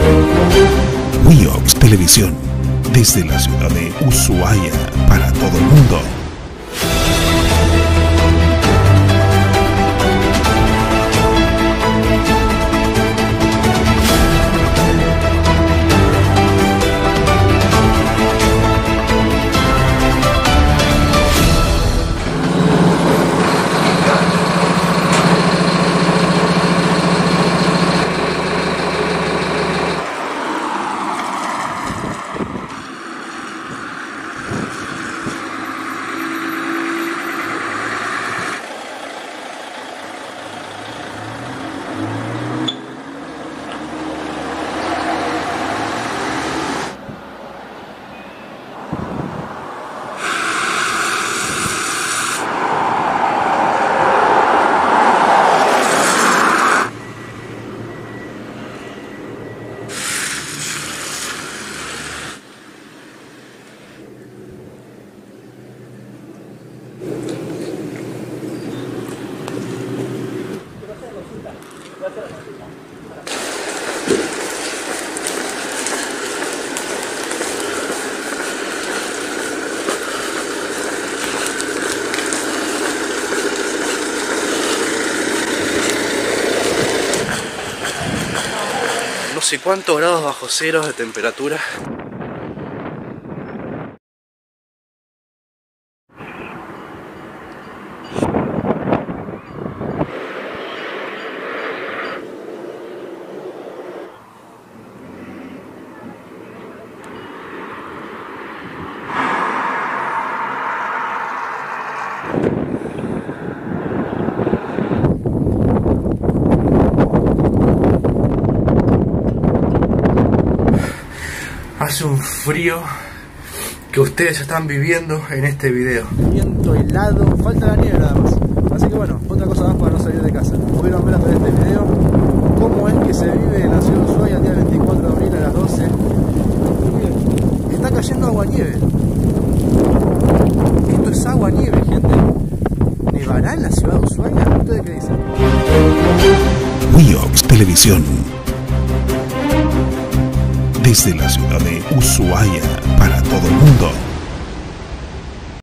Wiox Televisión, desde la ciudad de Ushuaia, para todo el mundo. No sé cuántos grados bajo cero de temperatura. Hace un frío que ustedes están viviendo en este video. Viento helado, falta la nieve nada más. Así que bueno, otra cosa más para no salir de casa. Pudieron ver a través de este video cómo es que se vive en la ciudad de Ushuaia el día 24 de abril a las 12. Miren, está cayendo agua-nieve. Esto es agua-nieve, gente. ¿Nevará en la ciudad de Ushuaia? ¿Ustedes qué dicen? Wiox Televisión, desde la ciudad de Ushuaia, para todo el mundo.